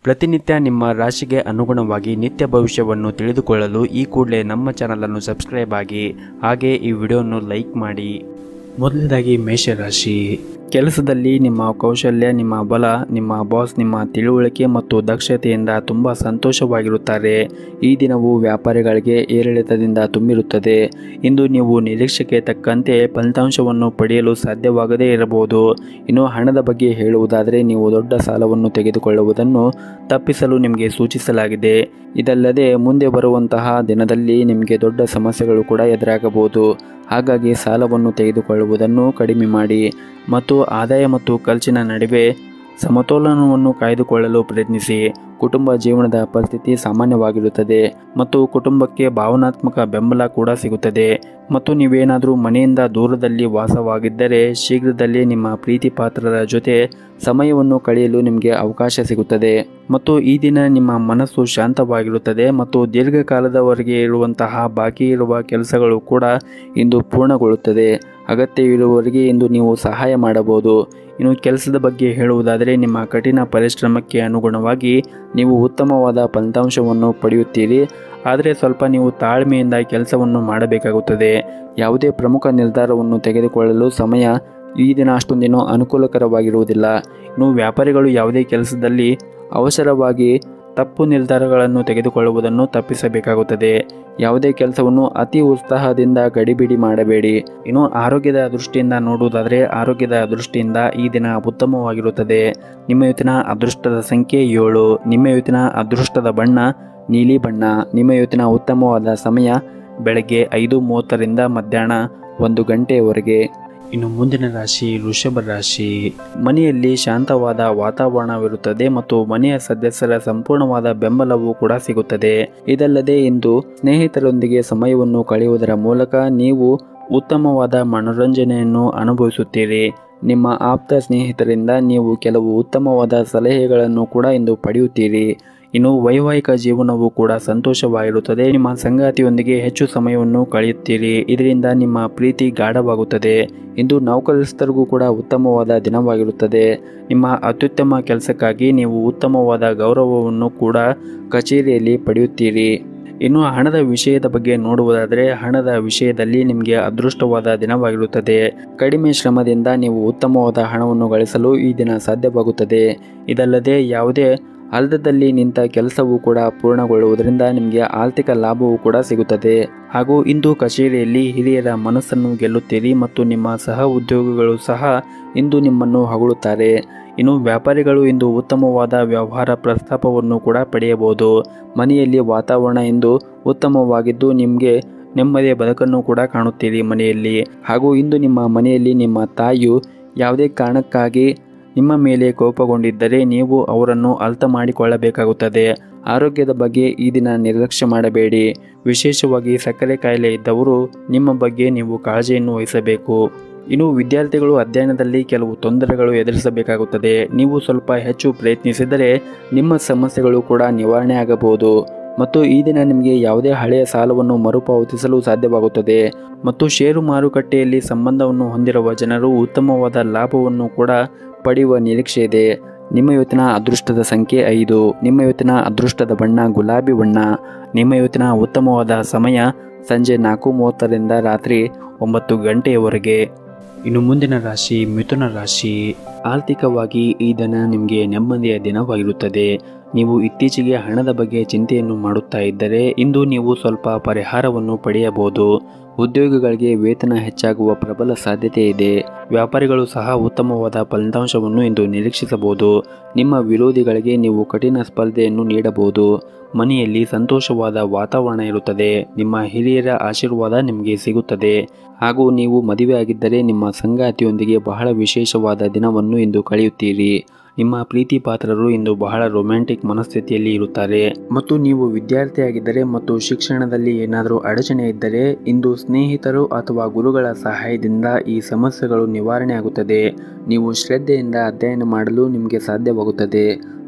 ಪ್ರತಿನಿತ್ಯ ನಿಮ್ಮ ರಾಶಿಗೆ ಅನುಗುಣವಾಗಿ ನಿತ್ಯ ಭವಿಷ್ಯವನ್ನು ತಿಳಿದುಕೊಳ್ಳಲು ಈ ಕೂಡಲೇ ನಮ್ಮ ಚಾನಲನ್ನು ಸಬ್ಸ್ಕ್ರೈಬ್ ಆಗಿ ಹಾಗೆ ಈ ವಿಡಿಯೋವನ್ನು ಲೈಕ್ ಮಾಡಿ. ಮೊದಲನೇದಾಗಿ ಮೇಷರಾಶಿ. ಕೆಲಸದಲ್ಲಿ ನಿಮ್ಮ ಕೌಶಲ್ಯ, ನಿಮ್ಮ ಬಲ, ನಿಮ್ಮ ಬಾಸ್ ನಿಮ್ಮ ತಿಳುವಳಿಕೆ ಮತ್ತು ದಕ್ಷತೆಯಿಂದ ತುಂಬ ಸಂತೋಷವಾಗಿರುತ್ತಾರೆ. ಈ ದಿನವು ವ್ಯಾಪಾರಿಗಳಿಗೆ ಏರಿಳಿತದಿಂದ ತುಂಬಿರುತ್ತದೆ. ಇಂದು ನೀವು ನಿರೀಕ್ಷೆಗೆ ತಕ್ಕಂತೆ ಫಲಿತಾಂಶವನ್ನು ಪಡೆಯಲು ಸಾಧ್ಯವಾಗದೇ ಇರಬಹುದು. ಇನ್ನು ಹಣದ ಬಗ್ಗೆ ಹೇಳುವುದಾದರೆ, ನೀವು ದೊಡ್ಡ ಸಾಲವನ್ನು ತೆಗೆದುಕೊಳ್ಳುವುದನ್ನು ತಪ್ಪಿಸಲು ನಿಮಗೆ ಸೂಚಿಸಲಾಗಿದೆ. ಇದಲ್ಲದೆ ಮುಂದೆ ಬರುವಂತಹ ದಿನದಲ್ಲಿ ನಿಮಗೆ ದೊಡ್ಡ ಸಮಸ್ಯೆಗಳು ಕೂಡ ಎದುರಾಗಬಹುದು. ಹಾಗಾಗಿ ಸಾಲವನ್ನು ತೆಗೆದುಕೊಳ್ಳುವುದನ್ನು ಕಡಿಮೆ ಮಾಡಿ ಮತ್ತು ಆದಾಯ ಮತ್ತು ಖರ್ಚಿನ ನಡುವೆ ಸಮತೋಲನವನ್ನು ಕಾಯ್ದುಕೊಳ್ಳಲು ಪ್ರಯತ್ನಿಸಿ. ಕುಟುಂಬ ಜೀವನದ ಪರಿಸ್ಥಿತಿ ಸಾಮಾನ್ಯವಾಗಿರುತ್ತದೆ ಮತ್ತು ಕುಟುಂಬಕ್ಕೆ ಭಾವನಾತ್ಮಕ ಬೆಂಬಲ ಕೂಡ ಸಿಗುತ್ತದೆ. ಮತ್ತು ನೀವೇನಾದರೂ ಮನೆಯಿಂದ ದೂರದಲ್ಲಿ ವಾಸವಾಗಿದ್ದರೆ ಶೀಘ್ರದಲ್ಲೇ ನಿಮ್ಮ ಪ್ರೀತಿ ಪಾತ್ರರ ಜೊತೆ ಸಮಯವನ್ನು ಕಳೆಯಲು ನಿಮಗೆ ಅವಕಾಶ ಸಿಗುತ್ತದೆ. ಮತ್ತು ಈ ದಿನ ನಿಮ್ಮ ಮನಸ್ಸು ಶಾಂತವಾಗಿರುತ್ತದೆ ಮತ್ತು ದೀರ್ಘಕಾಲದವರೆಗೆ ಇರುವಂತಹ ಬಾಕಿ ಇರುವ ಕೆಲಸಗಳು ಕೂಡ ಇಂದು ಪೂರ್ಣಗೊಳ್ಳುತ್ತದೆ. ಅಗತ್ಯವಿರುವವರಿಗೆ ಇಂದು ನೀವು ಸಹಾಯ ಮಾಡಬಹುದು. ಇನ್ನು ಕೆಲಸದ ಬಗ್ಗೆ ಹೇಳುವುದಾದರೆ, ನಿಮ್ಮ ಕಠಿಣ ಪರಿಶ್ರಮಕ್ಕೆ ಅನುಗುಣವಾಗಿ ನೀವು ಉತ್ತಮವಾದ ಫಲಿತಾಂಶವನ್ನು ಪಡೆಯುತ್ತೀರಿ. ಆದರೆ ಸ್ವಲ್ಪ ನೀವು ತಾಳ್ಮೆಯಿಂದ ಕೆಲಸವನ್ನು ಮಾಡಬೇಕಾಗುತ್ತದೆ. ಯಾವುದೇ ಪ್ರಮುಖ ನಿರ್ಧಾರವನ್ನು ತೆಗೆದುಕೊಳ್ಳಲು ಸಮಯ ಈ ದಿನ ಅಷ್ಟೊಂದೇನೂ ಅನುಕೂಲಕರವಾಗಿರುವುದಿಲ್ಲ. ಇನ್ನು ವ್ಯಾಪಾರಿಗಳು ಯಾವುದೇ ಕೆಲಸದಲ್ಲಿ ಅವಸರವಾಗಿ ತಪ್ಪು ನಿರ್ಧಾರಗಳನ್ನು ತೆಗೆದುಕೊಳ್ಳುವುದನ್ನು ತಪ್ಪಿಸಬೇಕಾಗುತ್ತದೆ. ಯಾವುದೇ ಕೆಲಸವನ್ನು ಅತಿ ಉತ್ಸಾಹದಿಂದ ಗಡಿಬಿಡಿ ಮಾಡಬೇಡಿ. ಇನ್ನು ಆರೋಗ್ಯದ ದೃಷ್ಟಿಯಿಂದ ನೋಡುವುದಾದರೆ, ಆರೋಗ್ಯದ ದೃಷ್ಟಿಯಿಂದ ಈ ದಿನ ಉತ್ತಮವಾಗಿರುತ್ತದೆ. ನಿಮ್ಮ ಇವತ್ತಿನ ಅದೃಷ್ಟದ ಸಂಖ್ಯೆ 7. ನಿಮ್ಮ ಇವತ್ತಿನ ಅದೃಷ್ಟದ ಬಣ್ಣ ನೀಲಿ ಬಣ್ಣ. ನಿಮ್ಮ ಇವತ್ತಿನ ಉತ್ತಮವಾದ ಸಮಯ ಬೆಳಗ್ಗೆ 5:30ರಿಂದ ಮಧ್ಯಾಹ್ನ 1 ಗಂಟೆಯವರೆಗೆ. ಇನ್ನು ಮುಂದಿನ ರಾಶಿ ವೃಷಭ ರಾಶಿ. ಮನೆಯಲ್ಲಿ ಶಾಂತವಾದ ವಾತಾವರಣವಿರುತ್ತದೆ ಮತ್ತು ಮನೆಯ ಸದಸ್ಯರ ಸಂಪೂರ್ಣವಾದ ಬೆಂಬಲವೂ ಕೂಡ ಸಿಗುತ್ತದೆ. ಇದಲ್ಲದೆ ಇಂದು ಸ್ನೇಹಿತರೊಂದಿಗೆ ಸಮಯವನ್ನು ಕಳೆಯುವುದರ ಮೂಲಕ ನೀವು ಉತ್ತಮವಾದ ಮನೋರಂಜನೆಯನ್ನು ಅನುಭವಿಸುತ್ತೀರಿ. ನಿಮ್ಮ ಆಪ್ತ ಸ್ನೇಹಿತರಿಂದ ನೀವು ಕೆಲವು ಉತ್ತಮವಾದ ಸಲಹೆಗಳನ್ನು ಕೂಡ ಇಂದು ಪಡೆಯುತ್ತೀರಿ. ಇನ್ನು ವೈವಾಹಿಕ ಜೀವನವೂ ಕೂಡ ಸಂತೋಷವಾಗಿರುತ್ತದೆ. ನಿಮ್ಮ ಸಂಗಾತಿಯೊಂದಿಗೆ ಹೆಚ್ಚು ಸಮಯವನ್ನು ಕಳೆಯುತ್ತೀರಿ. ಇದರಿಂದ ನಿಮ್ಮ ಪ್ರೀತಿ ಗಾಢವಾಗುತ್ತದೆ. ಇಂದು ನೌಕರಸ್ಥರಿಗೂ ಕೂಡ ಉತ್ತಮವಾದ ದಿನವಾಗಿರುತ್ತದೆ. ನಿಮ್ಮ ಅತ್ಯುತ್ತಮ ಕೆಲಸಕ್ಕಾಗಿ ನೀವು ಉತ್ತಮವಾದ ಗೌರವವನ್ನು ಕೂಡ ಕಚೇರಿಯಲ್ಲಿ ಪಡೆಯುತ್ತೀರಿ. ಇನ್ನು ಹಣದ ವಿಷಯದ ಬಗ್ಗೆ ನೋಡುವುದಾದರೆ, ಹಣದ ವಿಷಯದಲ್ಲಿ ನಿಮಗೆ ಅದೃಷ್ಟವಾದ ದಿನವಾಗಿರುತ್ತದೆ. ಕಡಿಮೆ ಶ್ರಮದಿಂದ ನೀವು ಉತ್ತಮವಾದ ಹಣವನ್ನು ಗಳಿಸಲು ಈ ದಿನ ಸಾಧ್ಯವಾಗುತ್ತದೆ. ಇದಲ್ಲದೆ ಯಾವುದೇ ಅರ್ಧದಲ್ಲಿ ನಿಂತ ಕೆಲಸವೂ ಕೂಡ ಪೂರ್ಣಗೊಳ್ಳುವುದರಿಂದ ನಿಮಗೆ ಆರ್ಥಿಕ ಲಾಭವೂ ಕೂಡ ಸಿಗುತ್ತದೆ. ಹಾಗೂ ಇಂದು ಕಚೇರಿಯಲ್ಲಿ ಹಿರಿಯರ ಮನಸ್ಸನ್ನು ಗೆಲ್ಲುತ್ತೀರಿ ಮತ್ತು ನಿಮ್ಮ ಸಹ ಉದ್ಯೋಗಿಗಳು ಸಹ ಇಂದು ನಿಮ್ಮನ್ನು ಹೊಗಳುತ್ತಾರೆ. ಇನ್ನು ವ್ಯಾಪಾರಿಗಳು ಇಂದು ಉತ್ತಮವಾದ ವ್ಯವಹಾರ ಪ್ರಸ್ತಾಪವನ್ನು ಕೂಡ ಪಡೆಯಬಹುದು. ಮನೆಯಲ್ಲಿ ವಾತಾವರಣ ಇಂದು ಉತ್ತಮವಾಗಿದ್ದು ನಿಮಗೆ ನೆಮ್ಮದಿಯ ಬದುಕನ್ನು ಕೂಡ ಕಾಣುತ್ತೀರಿ ಮನೆಯಲ್ಲಿ. ಹಾಗೂ ಇಂದು ನಿಮ್ಮ ಮನೆಯಲ್ಲಿ ನಿಮ್ಮ ತಾಯಿಯು ಯಾವುದೇ ಕಾರಣಕ್ಕಾಗಿ ನಿಮ್ಮ ಮೇಲೆ ಕೋಪಗೊಂಡಿದ್ದರೆ ನೀವು ಅವರನ್ನು ಅರ್ಥ ಮಾಡಿಕೊಳ್ಳಬೇಕಾಗುತ್ತದೆ. ಆರೋಗ್ಯದ ಬಗ್ಗೆ ಈ ದಿನ ನಿರ್ಲಕ್ಷ್ಯ ಮಾಡಬೇಡಿ. ವಿಶೇಷವಾಗಿ ಸಕ್ಕರೆ ಕಾಯಿಲೆ ಇದ್ದವರು ನಿಮ್ಮ ಬಗ್ಗೆ ನೀವು ಕಾಳಜಿಯನ್ನು ವಹಿಸಬೇಕು. ಇನ್ನು ವಿದ್ಯಾರ್ಥಿಗಳು ಅಧ್ಯಯನದಲ್ಲಿ ಕೆಲವು ತೊಂದರೆಗಳು ಎದುರಿಸಬೇಕಾಗುತ್ತದೆ. ನೀವು ಸ್ವಲ್ಪ ಹೆಚ್ಚು ಪ್ರಯತ್ನಿಸಿದರೆ ನಿಮ್ಮ ಸಮಸ್ಯೆಗಳು ಕೂಡ ನಿವಾರಣೆ ಆಗಬಹುದು. ಮತ್ತು ಈ ದಿನ ನಿಮಗೆ ಯಾವುದೇ ಹಳೆಯ ಸಾಲವನ್ನು ಮರುಪಾವತಿಸಲು ಸಾಧ್ಯವಾಗುತ್ತದೆ. ಮತ್ತು ಷೇರು ಮಾರುಕಟ್ಟೆಯಲ್ಲಿ ಸಂಬಂಧವನ್ನು ಹೊಂದಿರುವ ಜನರು ಉತ್ತಮವಾದ ಲಾಭವನ್ನು ಕೂಡ ಪಡೆಯುವ ನಿರೀಕ್ಷೆ ಇದೆ. ನಿಮ್ಮ ಇವತ್ತಿನ ಅದೃಷ್ಟದ ಸಂಖ್ಯೆ 5. ನಿಮ್ಮ ಇವತ್ತಿನ ಅದೃಷ್ಟದ ಬಣ್ಣ ಗುಲಾಬಿ ಬಣ್ಣ. ನಿಮ್ಮ ಇವತ್ತಿನ ಉತ್ತಮವಾದ ಸಮಯ ಸಂಜೆ 4:30ರಿಂದ ರಾತ್ರಿ 9 ಗಂಟೆಯವರೆಗೆ. ಇನ್ನು ಮುಂದಿನ ರಾಶಿ ಮಿಥುನ ರಾಶಿ. ಆರ್ಥಿಕವಾಗಿ ಈ ದಿನ ನಿಮಗೆ ನೆಮ್ಮದಿಯ ದಿನವಾಗಿರುತ್ತದೆ. ನೀವು ಇತ್ತೀಚೆಗೆ ಹಣದ ಬಗ್ಗೆ ಚಿಂತೆಯನ್ನು ಮಾಡುತ್ತಾ ಇದ್ದರೆ ಇಂದು ನೀವು ಸ್ವಲ್ಪ ಪರಿಹಾರವನ್ನು ಪಡೆಯಬಹುದು. ಉದ್ಯೋಗಿಗಳಿಗೆ ವೇತನ ಹೆಚ್ಚಾಗುವ ಪ್ರಬಲ ಸಾಧ್ಯತೆ ಇದೆ. ವ್ಯಾಪಾರಿಗಳು ಸಹ ಉತ್ತಮವಾದ ಫಲಿತಾಂಶವನ್ನು ಇಂದು ನಿರೀಕ್ಷಿಸಬಹುದು. ನಿಮ್ಮ ವಿರೋಧಿಗಳಿಗೆ ನೀವು ಕಠಿಣ ಸ್ಪರ್ಧೆಯನ್ನು ನೀಡಬಹುದು. ಮನೆಯಲ್ಲಿ ಸಂತೋಷವಾದ ವಾತಾವರಣ ಇರುತ್ತದೆ. ನಿಮ್ಮ ಹಿರಿಯರ ಆಶೀರ್ವಾದ ನಿಮಗೆ ಸಿಗುತ್ತದೆ. ಹಾಗೂ ನೀವು ಮದುವೆಯಾಗಿದ್ದರೆ ನಿಮ್ಮ ಸಂಗಾತಿಯೊಂದಿಗೆ ಬಹಳ ವಿಶೇಷವಾದ ದಿನವನ್ನು ಇಂದು ಕಳೆಯುತ್ತೀರಿ. ನಿಮ್ಮ ಪ್ರೀತಿ ಪಾತ್ರರು ಇಂದು ಬಹಳ ರೊಮ್ಯಾಂಟಿಕ್ ಮನಸ್ಥಿತಿಯಲ್ಲಿ ಇರುತ್ತಾರೆ. ಮತ್ತು ನೀವು ವಿದ್ಯಾರ್ಥಿಯಾಗಿದ್ದರೆ ಮತ್ತು ಶಿಕ್ಷಣದಲ್ಲಿ ಏನಾದರೂ ಅಡಚಣೆ ಇದ್ದರೆ ಇಂದು ಸ್ನೇಹಿತರು ಅಥವಾ ಗುರುಗಳ ಸಹಾಯದಿಂದ ಈ ಸಮಸ್ಯೆಗಳು ನಿವಾರಣೆ ಆಗುತ್ತದೆ. ನೀವು ಶ್ರದ್ಧೆಯಿಂದ ಅಧ್ಯಯನ ಮಾಡಲು ನಿಮಗೆ ಸಾಧ್ಯವಾಗುತ್ತದೆ.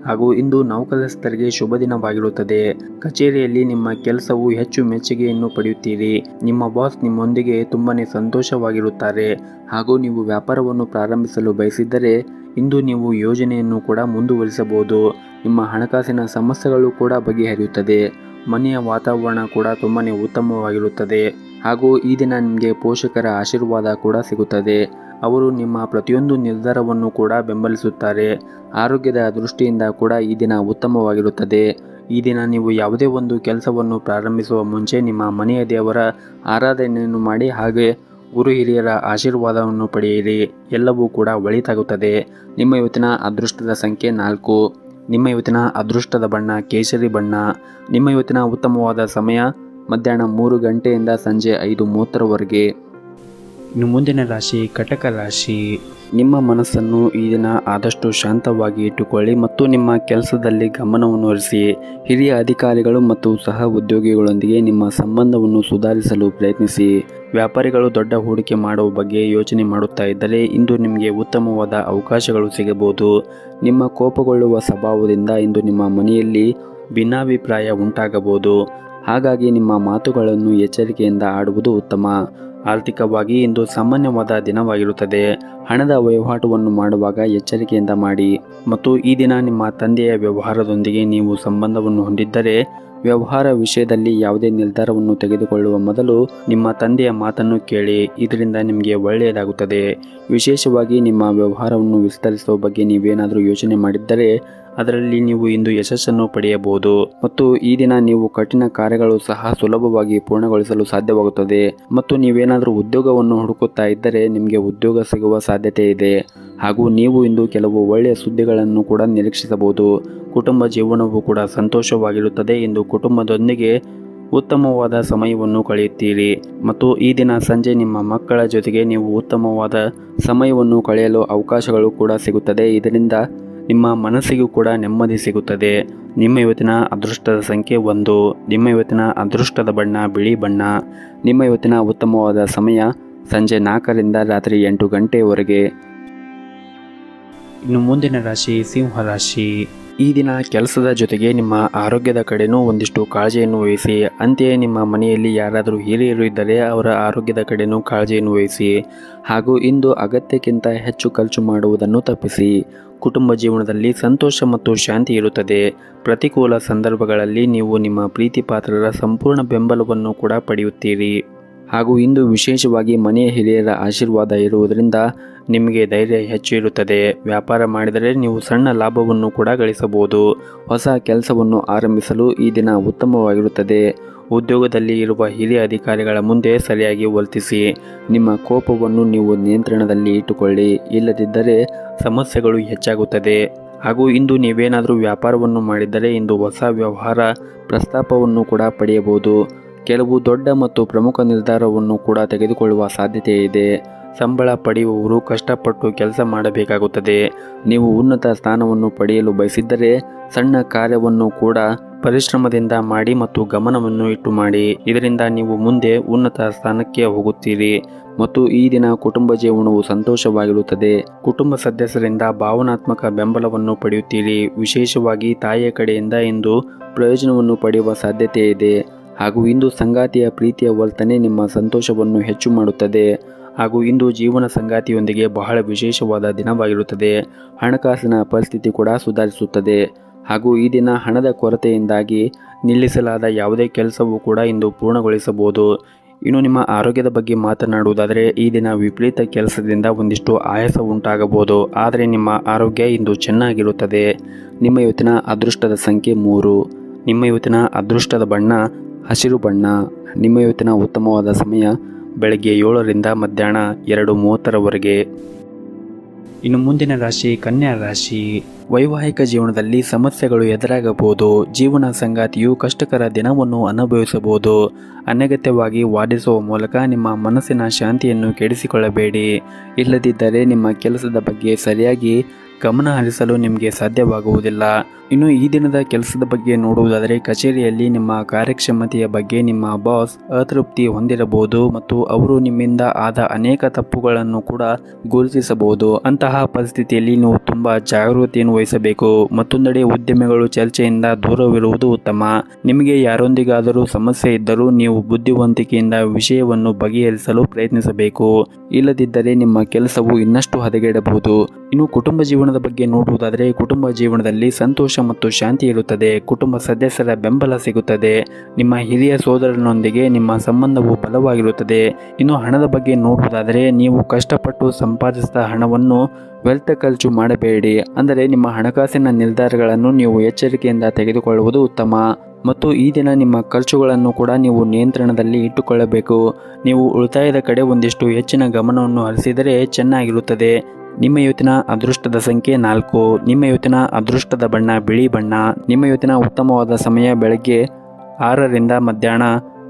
ಹಾಗೂ ಇಂದು ನೌಕರಸ್ಥರಿಗೆ ಶುಭ ದಿನವಾಗಿರುತ್ತದೆ. ಕಚೇರಿಯಲ್ಲಿ ನಿಮ್ಮ ಕೆಲಸವು ಹೆಚ್ಚು ಮೆಚ್ಚುಗೆಯನ್ನು ಪಡೆಯುತ್ತೀರಿ. ನಿಮ್ಮ ಬಾಸ್ ನಿಮ್ಮೊಂದಿಗೆ ತುಂಬಾನೇ ಸಂತೋಷವಾಗಿರುತ್ತಾರೆ. ಹಾಗೂ ನೀವು ವ್ಯಾಪಾರವನ್ನು ಪ್ರಾರಂಭಿಸಲು ಬಯಸಿದ್ದರೆ ಇಂದು ನೀವು ಯೋಜನೆಯನ್ನು ಕೂಡ ಮುಂದುವರಿಸಬಹುದು. ನಿಮ್ಮ ಹಣಕಾಸಿನ ಸಮಸ್ಯೆಗಳು ಕೂಡ ಬಗೆಹರಿಯುತ್ತದೆ. ಮನೆಯ ವಾತಾವರಣ ಕೂಡ ತುಂಬಾನೇ ಉತ್ತಮವಾಗಿರುತ್ತದೆ. ಹಾಗೂ ಈ ದಿನ ನಿಮಗೆ ಪೋಷಕರ ಆಶೀರ್ವಾದ ಕೂಡ ಸಿಗುತ್ತದೆ. ಅವರು ನಿಮ್ಮ ಪ್ರತಿಯೊಂದು ನಿರ್ಧಾರವನ್ನು ಕೂಡ ಬೆಂಬಲಿಸುತ್ತಾರೆ. ಆರೋಗ್ಯದ ದೃಷ್ಟಿಯಿಂದ ಕೂಡ ಈ ದಿನ ಉತ್ತಮವಾಗಿರುತ್ತದೆ. ಈ ದಿನ ನೀವು ಯಾವುದೇ ಒಂದು ಕೆಲಸವನ್ನು ಪ್ರಾರಂಭಿಸುವ ಮುಂಚೆ ನಿಮ್ಮ ಮನೆಯ ದೇವರ ಆರಾಧನೆಯನ್ನು ಮಾಡಿ ಹಾಗೆ ಗುರು ಹಿರಿಯರ ಆಶೀರ್ವಾದವನ್ನು ಪಡೆಯಿರಿ. ಎಲ್ಲವೂ ಕೂಡ ಒಳಿತಾಗುತ್ತದೆ. ನಿಮ್ಮ ಇವತ್ತಿನ ಅದೃಷ್ಟದ ಸಂಖ್ಯೆ 4. ನಿಮ್ಮ ಇವತ್ತಿನ ಅದೃಷ್ಟದ ಬಣ್ಣ ಕೇಸರಿ ಬಣ್ಣ. ನಿಮ್ಮ ಇವತ್ತಿನ ಉತ್ತಮವಾದ ಸಮಯ ಮಧ್ಯಾಹ್ನ 3 ಗಂಟೆಯಿಂದ ಸಂಜೆ 5:30ರವರೆಗೆ. ಇನ್ನು ಮುಂದಿನ ರಾಶಿ ಕಟಕ ರಾಶಿ. ನಿಮ್ಮ ಮನಸ್ಸನ್ನು ಈ ದಿನ ಆದಷ್ಟು ಶಾಂತವಾಗಿ ಇಟ್ಟುಕೊಳ್ಳಿ ಮತ್ತು ನಿಮ್ಮ ಕೆಲಸದಲ್ಲಿ ಗಮನವನ್ನು ಹರಿಸಿ. ಹಿರಿಯ ಅಧಿಕಾರಿಗಳು ಮತ್ತು ಸಹ ಉದ್ಯೋಗಿಗಳೊಂದಿಗೆ ನಿಮ್ಮ ಸಂಬಂಧವನ್ನು ಸುಧಾರಿಸಲು ಪ್ರಯತ್ನಿಸಿ. ವ್ಯಾಪಾರಿಗಳು ದೊಡ್ಡ ಹೂಡಿಕೆ ಮಾಡುವ ಬಗ್ಗೆ ಯೋಚನೆ ಮಾಡುತ್ತಾ ಇದ್ದರೆ ಇಂದು ನಿಮಗೆ ಉತ್ತಮವಾದ ಅವಕಾಶಗಳು ಸಿಗಬಹುದು. ನಿಮ್ಮ ಕೋಪಗೊಳ್ಳುವ ಸ್ವಭಾವದಿಂದ ಇಂದು ನಿಮ್ಮ ಮನೆಯಲ್ಲಿ ಭಿನ್ನಾಭಿಪ್ರಾಯ ಉಂಟಾಗಬಹುದು. ಹಾಗಾಗಿ ನಿಮ್ಮ ಮಾತುಗಳನ್ನು ಎಚ್ಚರಿಕೆಯಿಂದ ಆಡುವುದು ಉತ್ತಮ. ಆರ್ಥಿಕವಾಗಿ ಇಂದು ಸಾಮಾನ್ಯವಾದ ದಿನವಾಗಿರುತ್ತದೆ. ಹಣದ ವಹಿವಾಟುವನ್ನು ಮಾಡುವಾಗ ಎಚ್ಚರಿಕೆಯಿಂದ ಮಾಡಿ. ಮತ್ತು ಈ ದಿನ ನಿಮ್ಮ ತಂದೆಯ ವ್ಯವಹಾರದೊಂದಿಗೆ ನೀವು ಸಂಬಂಧವನ್ನು ಹೊಂದಿದ್ದರೆ ವ್ಯವಹಾರ ವಿಷಯದಲ್ಲಿ ಯಾವುದೇ ನಿರ್ಧಾರವನ್ನು ತೆಗೆದುಕೊಳ್ಳುವ ಮೊದಲು ನಿಮ್ಮ ತಂದೆಯ ಮಾತನ್ನು ಕೇಳಿ. ಇದರಿಂದ ನಿಮಗೆ ಒಳ್ಳೆಯದಾಗುತ್ತದೆ. ವಿಶೇಷವಾಗಿ ನಿಮ್ಮ ವ್ಯವಹಾರವನ್ನು ವಿಸ್ತರಿಸುವ ಬಗ್ಗೆ ನೀವೇನಾದರೂ ಯೋಚನೆ ಮಾಡಿದ್ದರೆ ಅದರಲ್ಲಿ ನೀವು ಇಂದು ಯಶಸ್ಸನ್ನು ಪಡೆಯಬಹುದು. ಮತ್ತು ಈ ದಿನ ನೀವು ಕಠಿಣ ಕಾರ್ಯಗಳು ಸಹ ಸುಲಭವಾಗಿ ಪೂರ್ಣಗೊಳಿಸಲು ಸಾಧ್ಯವಾಗುತ್ತದೆ. ಮತ್ತು ನೀವೇನಾದರೂ ಉದ್ಯೋಗವನ್ನು ಹುಡುಕುತ್ತಾ ಇದ್ದರೆ ನಿಮಗೆ ಉದ್ಯೋಗ ಸಿಗುವ ಸಾಧ್ಯತೆ ಇದೆ. ಹಾಗೂ ನೀವು ಇಂದು ಕೆಲವು ಒಳ್ಳೆಯ ಸುದ್ದಿಗಳನ್ನು ಕೂಡ ನಿರೀಕ್ಷಿಸಬಹುದು. ಕುಟುಂಬ ಜೀವನವೂ ಕೂಡ ಸಂತೋಷವಾಗಿರುತ್ತದೆ. ಇಂದು ಕುಟುಂಬದೊಂದಿಗೆ ಉತ್ತಮವಾದ ಸಮಯವನ್ನು ಕಳೆಯುತ್ತೀರಿ. ಮತ್ತು ಈ ದಿನ ಸಂಜೆ ನಿಮ್ಮ ಮಕ್ಕಳ ಜೊತೆಗೆ ನೀವು ಉತ್ತಮವಾದ ಸಮಯವನ್ನು ಕಳೆಯಲು ಅವಕಾಶಗಳು ಕೂಡ ಸಿಗುತ್ತದೆ. ಇದರಿಂದ ನಿಮ್ಮ ಮನಸ್ಸಿಗೂ ಕೂಡ ನೆಮ್ಮದಿ ಸಿಗುತ್ತದೆ. ನಿಮ್ಮ ಇವತ್ತಿನ ಅದೃಷ್ಟದ ಸಂಖ್ಯೆ 1. ನಿಮ್ಮ ಇವತ್ತಿನ ಅದೃಷ್ಟದ ಬಣ್ಣ ಬಿಳಿ ಬಣ್ಣ. ನಿಮ್ಮ ಇವತ್ತಿನ ಉತ್ತಮವಾದ ಸಮಯ ಸಂಜೆ 4ರಿಂದ ರಾತ್ರಿ 8 ಗಂಟೆಯವರೆಗೆ. ಇನ್ನು ಮುಂದಿನ ರಾಶಿ ಸಿಂಹ ರಾಶಿ. ಈ ದಿನ ಕೆಲಸದ ಜೊತೆಗೆ ನಿಮ್ಮ ಆರೋಗ್ಯದ ಕಡೆನೂ ಒಂದಿಷ್ಟು ಕಾಳಜಿಯನ್ನು ವಹಿಸಿ. ಅಂತೆಯೇ ನಿಮ್ಮ ಮನೆಯಲ್ಲಿ ಯಾರಾದರೂ ಹಿರಿಯರು ಇದ್ದರೆ ಅವರ ಆರೋಗ್ಯದ ಕಡೆನೂ ಕಾಳಜಿಯನ್ನು ವಹಿಸಿ. ಹಾಗೂ ಇಂದು ಅಗತ್ಯಕ್ಕಿಂತ ಹೆಚ್ಚು ಖರ್ಚು ಮಾಡುವುದನ್ನು ತಪ್ಪಿಸಿ. ಕುಟುಂಬ ಜೀವನದಲ್ಲಿ ಸಂತೋಷ ಮತ್ತು ಶಾಂತಿ ಇರುತ್ತದೆ. ಪ್ರತಿಕೂಲ ಸಂದರ್ಭಗಳಲ್ಲಿ ನೀವು ನಿಮ್ಮ ಪ್ರೀತಿ ಪಾತ್ರರ ಸಂಪೂರ್ಣ ಬೆಂಬಲವನ್ನು ಕೂಡ ಪಡೆಯುತ್ತೀರಿ. ಹಾಗೂ ಇಂದು ವಿಶೇಷವಾಗಿ ಮನೆಯ ಹಿರಿಯರ ಆಶೀರ್ವಾದ ಇರುವುದರಿಂದ ನಿಮಗೆ ಧೈರ್ಯ ಹೆಚ್ಚು ಇರುತ್ತದೆ. ವ್ಯಾಪಾರ ಮಾಡಿದರೆ ನೀವು ಸಣ್ಣ ಲಾಭವನ್ನು ಕೂಡ ಗಳಿಸಬಹುದು. ಹೊಸ ಕೆಲಸವನ್ನು ಆರಂಭಿಸಲು ಈ ದಿನ ಉತ್ತಮವಾಗಿರುತ್ತದೆ. ಉದ್ಯೋಗದಲ್ಲಿ ಇರುವ ಹಿರಿಯ ಅಧಿಕಾರಿಗಳ ಮುಂದೆ ಸರಿಯಾಗಿ ವರ್ತಿಸಿ. ನಿಮ್ಮ ಕೋಪವನ್ನು ನೀವು ನಿಯಂತ್ರಣದಲ್ಲಿ ಇಟ್ಟುಕೊಳ್ಳಿ. ಇಲ್ಲದಿದ್ದರೆ ಸಮಸ್ಯೆಗಳು ಹೆಚ್ಚಾಗುತ್ತದೆ. ಹಾಗೂ ಇಂದು ನೀವೇನಾದರೂ ವ್ಯಾಪಾರವನ್ನು ಮಾಡಿದ್ದರೆ ಇಂದು ಹೊಸ ವ್ಯವಹಾರ ಪ್ರಸ್ತಾಪವನ್ನು ಕೂಡ ಪಡೆಯಬಹುದು. ಕೆಲವು ದೊಡ್ಡ ಮತ್ತು ಪ್ರಮುಖ ನಿರ್ಧಾರವನ್ನು ಕೂಡ ತೆಗೆದುಕೊಳ್ಳುವ ಸಾಧ್ಯತೆ ಇದೆ. ಸಂಬಳ ಪಡೆಯುವವರು ಕಷ್ಟಪಟ್ಟು ಕೆಲಸ ಮಾಡಬೇಕಾಗುತ್ತದೆ. ನೀವು ಉನ್ನತ ಸ್ಥಾನವನ್ನು ಪಡೆಯಲು ಬಯಸಿದ್ದರೆ ಸಣ್ಣ ಕಾರ್ಯವನ್ನು ಕೂಡ ಪರಿಶ್ರಮದಿಂದ ಮಾಡಿ ಮತ್ತು ಗಮನವನ್ನು ಇಟ್ಟು ಮಾಡಿ. ಇದರಿಂದ ನೀವು ಮುಂದೆ ಉನ್ನತ ಸ್ಥಾನಕ್ಕೆ ಹೋಗುತ್ತೀರಿ. ಮತ್ತು ಈ ದಿನ ಕುಟುಂಬ ಜೀವನವು ಸಂತೋಷವಾಗಿರುತ್ತದೆ. ಕುಟುಂಬ ಸದಸ್ಯರಿಂದ ಭಾವನಾತ್ಮಕ ಬೆಂಬಲವನ್ನು ಪಡೆಯುತ್ತೀರಿ. ವಿಶೇಷವಾಗಿ ತಾಯಿಯ ಕಡೆಯಿಂದ ಇಂದು ಪ್ರಯೋಜನವನ್ನು ಪಡೆಯುವ ಸಾಧ್ಯತೆ ಇದೆ. ಹಾಗೂ ಇಂದು ಸಂಗಾತಿಯ ಪ್ರೀತಿಯ ವರ್ತನೆ ನಿಮ್ಮ ಸಂತೋಷವನ್ನು ಹೆಚ್ಚು ಮಾಡುತ್ತದೆ. ಹಾಗೂ ಇಂದು ಜೀವನ ಸಂಗಾತಿಯೊಂದಿಗೆ ಬಹಳ ವಿಶೇಷವಾದ ದಿನವಾಗಿರುತ್ತದೆ. ಹಣಕಾಸಿನ ಪರಿಸ್ಥಿತಿ ಕೂಡ ಸುಧಾರಿಸುತ್ತದೆ. ಹಾಗೂ ಈ ದಿನ ಹಣದ ಕೊರತೆಯಿಂದಾಗಿ ನಿಲ್ಲಿಸಲಾದ ಯಾವುದೇ ಕೆಲಸವೂ ಕೂಡ ಇಂದು ಪೂರ್ಣಗೊಳಿಸಬಹುದು. ಇನ್ನು ನಿಮ್ಮ ಆರೋಗ್ಯದ ಬಗ್ಗೆ ಮಾತನಾಡುವುದಾದರೆ ಈ ದಿನ ವಿಪರೀತ ಕೆಲಸದಿಂದ ಒಂದಿಷ್ಟು ಆಯಾಸ ಉಂಟಾಗಬಹುದು. ಆದರೆ ನಿಮ್ಮ ಆರೋಗ್ಯ ಇಂದು ಚೆನ್ನಾಗಿರುತ್ತದೆ. ನಿಮ್ಮ ಇವತ್ತಿನ ಅದೃಷ್ಟದ ಸಂಖ್ಯೆ 3. ನಿಮ್ಮ ಇವತ್ತಿನ ಅದೃಷ್ಟದ ಬಣ್ಣ ಹಸಿರು ಬಣ್ಣ. ನಿಮ್ಮ ಇವತ್ತಿನ ಉತ್ತಮವಾದ ಸಮಯ ಬೆಳಗ್ಗೆ 7ರಿಂದ ಮಧ್ಯಾಹ್ನ 2:30ರವರೆಗೆ. ಇನ್ನು ಮುಂದಿನ ರಾಶಿ ಕನ್ಯಾ ರಾಶಿ. ವೈವಾಹಿಕ ಜೀವನದಲ್ಲಿ ಸಮಸ್ಯೆಗಳು ಎದುರಾಗಬಹುದು. ಜೀವನ ಸಂಗಾತಿಯು ಕಷ್ಟಕರ ದಿನವನ್ನು ಅನುಭವಿಸಬಹುದು. ಅನಗತ್ಯವಾಗಿ ವಾದಿಸುವ ಮೂಲಕ ನಿಮ್ಮ ಮನಸ್ಸಿನ ಶಾಂತಿಯನ್ನು ಕೆಡಿಸಿಕೊಳ್ಳಬೇಡಿ. ಇಲ್ಲದಿದ್ದರೆ ನಿಮ್ಮ ಕೆಲಸದ ಬಗ್ಗೆ ಸರಿಯಾಗಿ ಗಮನ ಹರಿಸಲು ನಿಮಗೆ ಸಾಧ್ಯವಾಗುವುದಿಲ್ಲ. ಇನ್ನು ಈ ದಿನದ ಕೆಲಸದ ಬಗ್ಗೆ ನೋಡುವುದಾದರೆ ಕಚೇರಿಯಲ್ಲಿ ನಿಮ್ಮ ಕಾರ್ಯಕ್ಷಮತೆಯ ಬಗ್ಗೆ ನಿಮ್ಮ ಬಾಸ್ ಅತೃಪ್ತಿ ಹೊಂದಿರಬಹುದು ಮತ್ತು ಅವರು ನಿಮ್ಮಿಂದ ಆದ ಅನೇಕ ತಪ್ಪುಗಳನ್ನು ಕೂಡ ಗುರುತಿಸಬಹುದು. ಅಂತಹ ಪರಿಸ್ಥಿತಿಯಲ್ಲಿ ನೀವು ತುಂಬಾ ಜಾಗರೂಕತೆಯನ್ನು ವಹಿಸಬೇಕು. ಮತ್ತೊಂದೆಡೆ ಉದ್ಯಮಿಗಳು ಚರ್ಚೆಯಿಂದ ದೂರವಿರುವುದು ಉತ್ತಮ. ನಿಮಗೆ ಯಾರೊಂದಿಗಾದರೂ ಸಮಸ್ಯೆ ಇದ್ದರೂ ನೀವು ಬುದ್ಧಿವಂತಿಕೆಯಿಂದ ವಿಷಯವನ್ನು ಬಗೆಹರಿಸಲು ಪ್ರಯತ್ನಿಸಬೇಕು. ಇಲ್ಲದಿದ್ದರೆ ನಿಮ್ಮ ಕೆಲಸವು ಇನ್ನಷ್ಟು ಹದಗೆಡಬಹುದು. ಇನ್ನು ಕುಟುಂಬ ಜೀವನದ ಬಗ್ಗೆ ನೋಡುವುದಾದರೆ ಕುಟುಂಬ ಜೀವನದಲ್ಲಿ ಸಂತೋಷ ಮತ್ತು ಶಾಂತಿ ಇರುತ್ತದೆ. ಕುಟುಂಬ ಸದಸ್ಯರ ಬೆಂಬಲ ಸಿಗುತ್ತದೆ. ನಿಮ್ಮ ಹಿರಿಯ ಸೋದರನೊಂದಿಗೆ ನಿಮ್ಮ ಸಂಬಂಧವು ಬಲವಾಗಿರುತ್ತದೆ. ಇನ್ನು ಹಣದ ಬಗ್ಗೆ ನೋಡುವುದಾದರೆ ನೀವು ಕಷ್ಟಪಟ್ಟು ಸಂಪಾದಿಸಿದ ಹಣವನ್ನು ವ್ಯರ್ಥ ಖರ್ಚು ಮಾಡಬೇಡಿ. ಅಂದರೆ ನಿಮ್ಮ ಹಣಕಾಸಿನ ನಿರ್ಧಾರಗಳನ್ನು ನೀವು ಎಚ್ಚರಿಕೆಯಿಂದ ತೆಗೆದುಕೊಳ್ಳುವುದು ಉತ್ತಮ. ಮತ್ತು ಈ ದಿನ ನಿಮ್ಮ ಖರ್ಚುಗಳನ್ನು ಕೂಡ ನೀವು ನಿಯಂತ್ರಣದಲ್ಲಿ ಇಟ್ಟುಕೊಳ್ಳಬೇಕು. ನೀವು ಉಳಿತಾಯದ ಕಡೆ ಒಂದಿಷ್ಟು ಹೆಚ್ಚಿನ ಗಮನವನ್ನು ಹರಿಸಿದರೆ ಚೆನ್ನಾಗಿರುತ್ತದೆ. ನಿಮ್ಮ ಇವತ್ತಿನ ಅದೃಷ್ಟದ ಸಂಖ್ಯೆ 4. ನಿಮ್ಮ ಇವತ್ತಿನ ಅದೃಷ್ಟದ ಬಣ್ಣ ಬಿಳಿ ಬಣ್ಣ. ನಿಮ್ಮ ಇವತ್ತಿನ ಉತ್ತಮವಾದ ಸಮಯ ಬೆಳಗ್ಗೆ 6ರಿಂದ ಮಧ್ಯಾಹ್ನ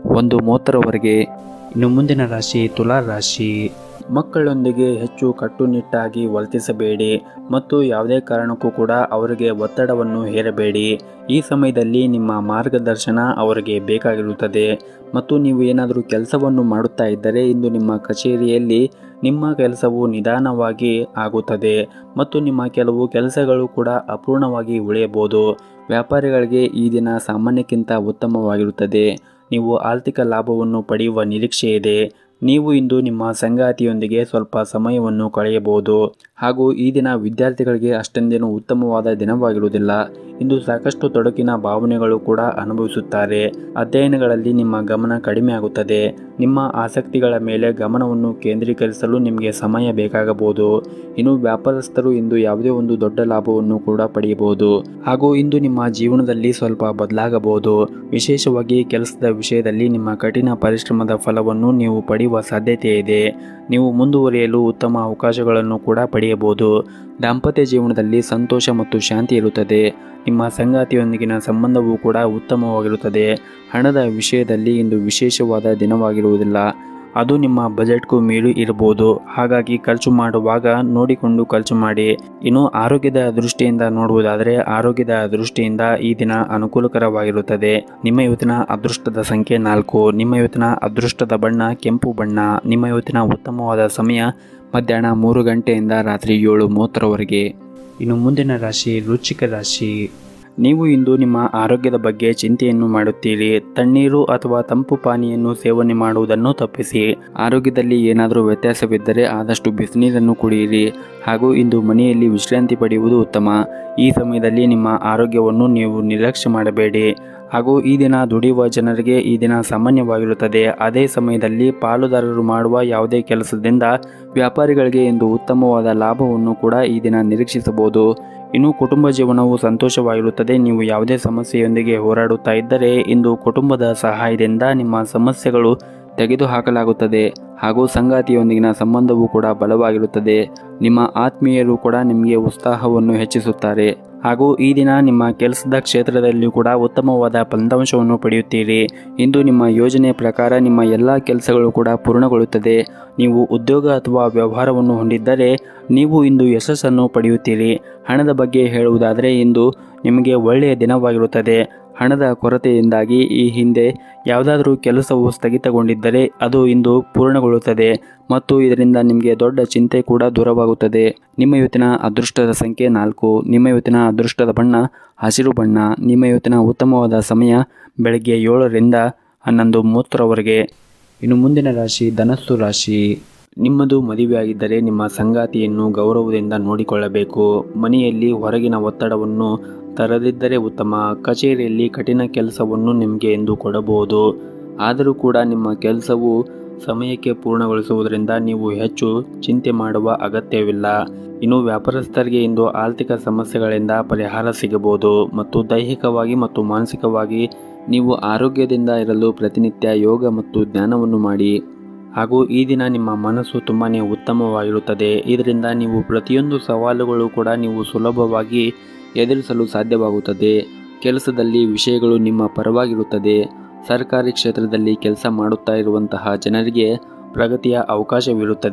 1:30ವರೆಗೆ. ಇನ್ನು ಮುಂದಿನ ರಾಶಿ ತುಲಾ ರಾಶಿ. ಮಕ್ಕಳೊಂದಿಗೆ ಹೆಚ್ಚು ಕಟ್ಟುನಿಟ್ಟಾಗಿ ವರ್ತಿಸಬೇಡಿ ಮತ್ತು ಯಾವುದೇ ಕಾರಣಕ್ಕೂ ಕೂಡ ಅವರಿಗೆ ಒತ್ತಡವನ್ನು ಹೇರಬೇಡಿ. ಈ ಸಮಯದಲ್ಲಿ ನಿಮ್ಮ ಮಾರ್ಗದರ್ಶನ ಅವರಿಗೆ ಬೇಕಾಗಿರುತ್ತದೆ. ಮತ್ತು ನೀವು ಏನಾದರೂ ಕೆಲಸವನ್ನು ಮಾಡುತ್ತಾ ಇದ್ದರೆ ಇಂದು ನಿಮ್ಮ ಕಚೇರಿಯಲ್ಲಿ ನಿಮ್ಮ ಕೆಲಸವು ನಿಧಾನವಾಗಿ ಆಗುತ್ತದೆ ಮತ್ತು ನಿಮ್ಮ ಕೆಲವು ಕೆಲಸಗಳು ಕೂಡ ಅಪೂರ್ಣವಾಗಿ ಉಳಿಯಬಹುದು. ವ್ಯಾಪಾರಿಗಳಿಗೆ ಈ ದಿನ ಸಾಮಾನ್ಯಕ್ಕಿಂತ ಉತ್ತಮವಾಗಿರುತ್ತದೆ. ನೀವು ಆರ್ಥಿಕ ಲಾಭವನ್ನು ಪಡೆಯುವ ನಿರೀಕ್ಷೆ ಇದೆ. ನೀವು ಇಂದು ನಿಮ್ಮ ಸಂಗಾತಿಯೊಂದಿಗೆ ಸ್ವಲ್ಪ ಸಮಯವನ್ನು ಕಳೆಯಬಹುದು. ಹಾಗೂ ಈ ದಿನ ವಿದ್ಯಾರ್ಥಿಗಳಿಗೆ ಅಷ್ಟೊಂದೇನು ಉತ್ತಮವಾದ ದಿನವಾಗಿರುವುದಿಲ್ಲ. ಇಂದು ಸಾಕಷ್ಟು ತೊಡಕಿನ ಭಾವನೆಗಳು ಕೂಡ ಅನುಭವಿಸುತ್ತಾರೆ. ಅಧ್ಯಯನಗಳಲ್ಲಿ ನಿಮ್ಮ ಗಮನ ಕಡಿಮೆ ಆಗುತ್ತದೆ. ನಿಮ್ಮ ಆಸಕ್ತಿಗಳ ಮೇಲೆ ಗಮನವನ್ನು ಕೇಂದ್ರೀಕರಿಸಲು ನಿಮಗೆ ಸಮಯ ಬೇಕಾಗಬಹುದು. ಇನ್ನು ವ್ಯಾಪಾರಸ್ಥರು ಇಂದು ಯಾವುದೇ ಒಂದು ದೊಡ್ಡ ಲಾಭವನ್ನು ಕೂಡ ಪಡೆಯಬಹುದು. ಹಾಗೂ ಇಂದು ನಿಮ್ಮ ಜೀವನದಲ್ಲಿ ಸ್ವಲ್ಪ ಬದಲಾಗಬಹುದು. ವಿಶೇಷವಾಗಿ ಕೆಲಸದ ವಿಷಯದಲ್ಲಿ ನಿಮ್ಮ ಕಠಿಣ ಪರಿಶ್ರಮದ ಫಲವನ್ನು ನೀವು ಪಡೆಯುವ ಸಾಧ್ಯತೆ ಇದೆ. ನೀವು ಮುಂದುವರಿಯಲು ಉತ್ತಮ ಅವಕಾಶಗಳನ್ನು ಕೂಡ ಪಡೆಯಬಹುದು. ದಾಂಪತ್ಯ ಜೀವನದಲ್ಲಿ ಸಂತೋಷ ಮತ್ತು ಶಾಂತಿ ಇರುತ್ತದೆ. ನಿಮ್ಮ ಸಂಗಾತಿಯೊಂದಿಗಿನ ಸಂಬಂಧವೂ ಕೂಡ ಉತ್ತಮವಾಗಿರುತ್ತದೆ. ಹಣದ ವಿಷಯದಲ್ಲಿ ಇಂದು ವಿಶೇಷವಾದ ದಿನವಾಗಿರುವುದಿಲ್ಲ. ಅದು ನಿಮ್ಮ ಬಜೆಟ್ಗೂ ಮೀರಿ ಇರಬಹುದು. ಹಾಗಾಗಿ ಖರ್ಚು ಮಾಡುವಾಗ ನೋಡಿಕೊಂಡು ಖರ್ಚು ಮಾಡಿ. ಇನ್ನು ಆರೋಗ್ಯದ ದೃಷ್ಟಿಯಿಂದ ನೋಡುವುದಾದರೆ ಆರೋಗ್ಯದ ದೃಷ್ಟಿಯಿಂದ ಈ ದಿನ ಅನುಕೂಲಕರವಾಗಿರುತ್ತದೆ. ನಿಮ್ಮ ಇವತ್ತಿನ ಅದೃಷ್ಟದ ಸಂಖ್ಯೆ 4. ನಿಮ್ಮ ಇವತ್ತಿನ ಅದೃಷ್ಟದ ಬಣ್ಣ ಕೆಂಪು ಬಣ್ಣ. ನಿಮ್ಮ ಇವತ್ತಿನ ಉತ್ತಮವಾದ ಸಮಯ ಮಧ್ಯಾಹ್ನ 3 ಗಂಟೆಯಿಂದ ರಾತ್ರಿ 7:30ವರೆಗೆ. ಇನ್ನು ಮುಂದಿನ ರಾಶಿ ವೃಶ್ಚಿಕ ರಾಶಿ. ನೀವು ಇಂದು ನಿಮ್ಮ ಆರೋಗ್ಯದ ಬಗ್ಗೆ ಚಿಂತೆಯನ್ನು ಮಾಡುತ್ತೀರಿ. ತಣ್ಣೀರು ಅಥವಾ ತಂಪು ಪಾನೀಯನ್ನು ಸೇವನೆ ಮಾಡುವುದನ್ನು ತಪ್ಪಿಸಿ. ಆರೋಗ್ಯದಲ್ಲಿ ಏನಾದರೂ ವ್ಯತ್ಯಾಸವಿದ್ದರೆ ಆದಷ್ಟು ಬಿಸಿನೀರನ್ನು ಕುಡಿಯಿರಿ. ಹಾಗೂ ಇಂದು ಮನೆಯಲ್ಲಿ ವಿಶ್ರಾಂತಿ ಪಡೆಯುವುದು ಉತ್ತಮ. ಈ ಸಮಯದಲ್ಲಿ ನಿಮ್ಮ ಆರೋಗ್ಯವನ್ನು ನೀವು ನಿರ್ಲಕ್ಷ್ಯ ಮಾಡಬೇಡಿ. ಹಾಗೂ ಈ ದಿನ ದುಡಿಯುವ ಜನರಿಗೆ ಈ ದಿನ ಸಾಮಾನ್ಯವಾಗಿರುತ್ತದೆ. ಅದೇ ಸಮಯದಲ್ಲಿ ಪಾಲುದಾರರು ಮಾಡುವ ಯಾವುದೇ ಕೆಲಸದಿಂದ ವ್ಯಾಪಾರಿಗಳಿಗೆ ಇಂದು ಉತ್ತಮವಾದ ಲಾಭವನ್ನು ಕೂಡ ಈ ದಿನ ನಿರೀಕ್ಷಿಸಬಹುದು. ಇನ್ನು ಕುಟುಂಬ ಜೀವನವು ಸಂತೋಷವಾಗಿರುತ್ತದೆ. ನೀವು ಯಾವುದೇ ಸಮಸ್ಯೆಯೊಂದಿಗೆ ಹೋರಾಡುತ್ತಾ ಇದ್ದರೆ ಇಂದು ಕುಟುಂಬದ ಸಹಾಯದಿಂದ ನಿಮ್ಮ ಸಮಸ್ಯೆಗಳು ತೆಗೆದುಹಾಕಲಾಗುತ್ತದೆ. ಹಾಗೂ ಸಂಗಾತಿಯೊಂದಿಗಿನ ಸಂಬಂಧವೂ ಕೂಡ ಬಲವಾಗಿರುತ್ತದೆ. ನಿಮ್ಮ ಆತ್ಮೀಯರು ಕೂಡ ನಿಮಗೆ ಉತ್ಸಾಹವನ್ನು ಹೆಚ್ಚಿಸುತ್ತಾರೆ. ಹಾಗೂ ಈ ದಿನ ನಿಮ್ಮ ಕೆಲಸದ ಕ್ಷೇತ್ರದಲ್ಲಿಯೂ ಕೂಡ ಉತ್ತಮವಾದ ಫಲಿತಾಂಶವನ್ನು ಪಡೆಯುತ್ತೀರಿ. ಇಂದು ನಿಮ್ಮ ಯೋಜನೆ ಪ್ರಕಾರ ನಿಮ್ಮ ಎಲ್ಲ ಕೆಲಸಗಳು ಕೂಡ ಪೂರ್ಣಗೊಳ್ಳುತ್ತದೆ. ನೀವು ಉದ್ಯೋಗ ಅಥವಾ ವ್ಯವಹಾರವನ್ನು ಹೊಂದಿದ್ದರೆ ನೀವು ಇಂದು ಯಶಸ್ಸನ್ನು ಪಡೆಯುತ್ತೀರಿ. ಹಣದ ಬಗ್ಗೆ ಹೇಳುವುದಾದರೆ ಇಂದು ನಿಮಗೆ ಒಳ್ಳೆಯ ದಿನವಾಗಿರುತ್ತದೆ. ಹಣದ ಕೊರತೆಯಿಂದಾಗಿ ಈ ಹಿಂದೆ ಯಾವುದಾದರೂ ಕೆಲಸವು ಸ್ಥಗಿತಗೊಂಡಿದ್ದರೆ ಅದು ಇಂದು ಪೂರ್ಣಗೊಳ್ಳುತ್ತದೆ ಮತ್ತು ಇದರಿಂದ ನಿಮಗೆ ದೊಡ್ಡ ಚಿಂತೆ ಕೂಡ ದೂರವಾಗುತ್ತದೆ. ನಿಮ್ಮ ಇವತ್ತಿನ ಅದೃಷ್ಟದ ಸಂಖ್ಯೆ 4. ನಿಮ್ಮ ಇವತ್ತಿನ ಅದೃಷ್ಟದ ಬಣ್ಣ ಹಸಿರು ಬಣ್ಣ. ನಿಮ್ಮ ಇವತ್ತಿನ ಉತ್ತಮವಾದ ಸಮಯ ಬೆಳಗ್ಗೆ 7ರಿಂದ 11:30ವರೆಗೆ. ಇನ್ನು ಮುಂದಿನ ರಾಶಿ ಧನಸ್ಸು ರಾಶಿ. ನಿಮ್ಮದು ಮದುವೆಯಾಗಿದ್ದರೆ ನಿಮ್ಮ ಸಂಗಾತಿಯನ್ನು ಗೌರವದಿಂದ ನೋಡಿಕೊಳ್ಳಬೇಕು. ಮನೆಯಲ್ಲಿ ಹೊರಗಿನ ಒತ್ತಡವನ್ನು ತರದಿದ್ದರೆ ಉತ್ತಮ. ಕಚೇರಿಯಲ್ಲಿ ಕಠಿಣ ಕೆಲಸವನ್ನು ನಿಮಗೆ ಎಂದು ಕೊಡಬಹುದು. ಆದರೂ ಕೂಡ ನಿಮ್ಮ ಕೆಲಸವು ಸಮಯಕ್ಕೆ ಪೂರ್ಣಗೊಳಿಸುವುದರಿಂದ ನೀವು ಹೆಚ್ಚು ಚಿಂತೆ ಮಾಡುವ ಅಗತ್ಯವಿಲ್ಲ. ಇನ್ನು ವ್ಯಾಪಾರಸ್ಥರಿಗೆ ಇಂದು ಆರ್ಥಿಕ ಸಮಸ್ಯೆಗಳಿಂದ ಪರಿಹಾರ ಸಿಗಬಹುದು ಮತ್ತು ದೈಹಿಕವಾಗಿ ಮತ್ತು ಮಾನಸಿಕವಾಗಿ ನೀವು ಆರೋಗ್ಯದಿಂದ ಇರಲು ಪ್ರತಿನಿತ್ಯ ಯೋಗ ಮತ್ತು ಧ್ಯಾನವನ್ನು ಮಾಡಿ. ಹಾಗೂ ಈ ದಿನ ನಿಮ್ಮ ಮನಸ್ಸು ತುಂಬಾ ಉತ್ತಮವಾಗಿರುತ್ತದೆ. ಇದರಿಂದ ನೀವು ಪ್ರತಿಯೊಂದು ಸವಾಲುಗಳು ಕೂಡ ನೀವು ಸುಲಭವಾಗಿ ಎದುರಿಸಲು ಸಾಧ್ಯವಾಗುತ್ತದೆ. ಕೆಲಸದಲ್ಲಿ ವಿಷಯಗಳು ನಿಮ್ಮ ಪರವಾಗಿರುತ್ತದೆ. ಸರ್ಕಾರಿ ಕ್ಷೇತ್ರದಲ್ಲಿ ಕೆಲಸ ಮಾಡುತ್ತಾ ಇರುವಂತಹ ಜನರಿಗೆ ಪ್ರಗತಿಯ ಅವಕಾಶವಿರುತ್ತದೆ.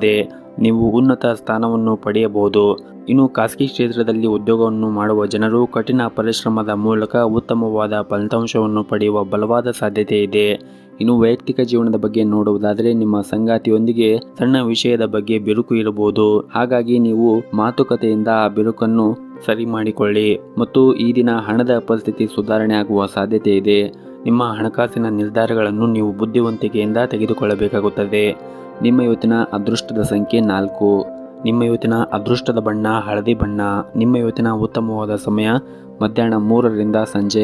ನೀವು ಉನ್ನತ ಸ್ಥಾನವನ್ನು ಪಡೆಯಬಹುದು. ಇನ್ನು ಖಾಸಗಿ ಕ್ಷೇತ್ರದಲ್ಲಿ ಉದ್ಯೋಗವನ್ನು ಮಾಡುವ ಜನರು ಕಠಿಣ ಪರಿಶ್ರಮದ ಮೂಲಕ ಉತ್ತಮವಾದ ಫಲಿತಾಂಶವನ್ನು ಪಡೆಯುವ ಬಲವಾದ ಸಾಧ್ಯತೆ ಇದೆ. ಇನ್ನು ವೈಯಕ್ತಿಕ ಜೀವನದ ಬಗ್ಗೆ ನೋಡುವುದಾದರೆ ನಿಮ್ಮ ಸಂಗಾತಿಯೊಂದಿಗೆ ಸಣ್ಣ ವಿಷಯದ ಬಗ್ಗೆ ಬಿರುಕು ಇರಬಹುದು. ಹಾಗಾಗಿ ನೀವು ಮಾತುಕತೆಯಿಂದ ಆ ಬಿರುಕನ್ನು ಸರಿ ಮಾಡಿಕೊಳ್ಳಿ. ಮತ್ತು ಈ ದಿನ ಹಣದ ಪರಿಸ್ಥಿತಿ ಸುಧಾರಣೆ ಆಗುವ ಸಾಧ್ಯತೆ ಇದೆ. ನಿಮ್ಮ ಹಣಕಾಸಿನ ನಿರ್ಧಾರಗಳನ್ನು ನೀವು ಬುದ್ಧಿವಂತಿಕೆಯಿಂದ ತೆಗೆದುಕೊಳ್ಳಬೇಕಾಗುತ್ತದೆ. ನಿಮ್ಮ ಇವತ್ತಿನ ಅದೃಷ್ಟದ ಸಂಖ್ಯೆ 4. ನಿಮ್ಮ ಇವತ್ತಿನ ಅದೃಷ್ಟದ ಬಣ್ಣ ಹಳದಿ ಬಣ್ಣ. ನಿಮ್ಮ ಇವತ್ತಿನ ಉತ್ತಮವಾದ ಸಮಯ ಮಧ್ಯಾಹ್ನ 3 ರಿಂದ ಸಂಜೆ